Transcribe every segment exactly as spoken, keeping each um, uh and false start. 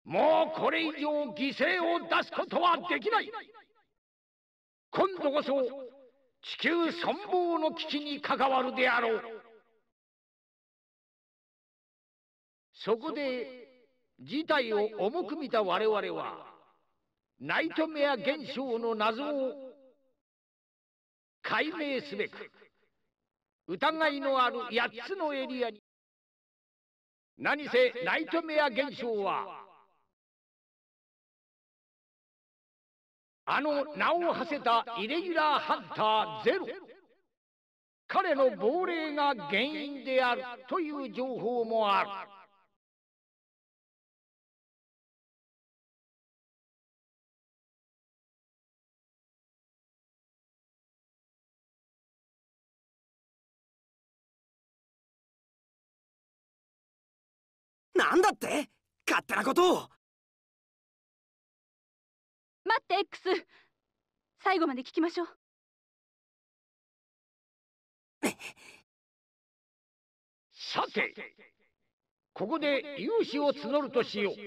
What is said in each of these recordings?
もうこれ以上犠牲を出すことはできない。今度こそ地球存亡の危機に関わるであろう。そこで事態を重く見た我々はナイトメア現象の謎を解明すべく疑いのあるやっつのエリアに。何せナイトメア現象はあの名を馳せたイレギュラーハンターゼロ、彼の亡霊が原因であるという情報もある。 なんだって勝手なことを。 待って X、 最後まで聞きましょう。 さてここで勇姿を募るとしよう。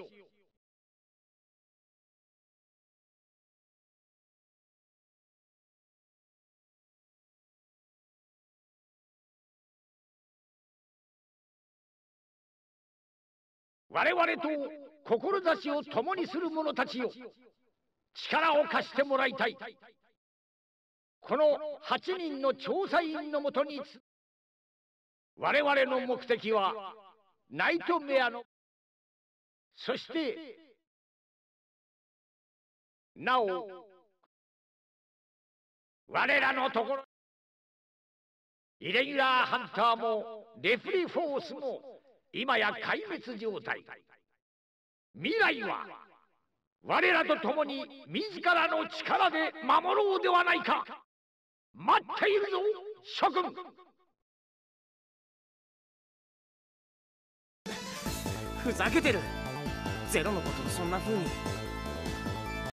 我々と志を共にする者たちよ、力を貸してもらいたい。このはちにんの調査員のもとに我々の目的はナイトメアの、そしてなお我らのところイレギュラーハンターもレプリフォースも今や壊滅状態。未来は我らと共に自らの力で守ろうではないか。待っているぞ諸君。 ふざけてる。ゼロのことをそんな風に。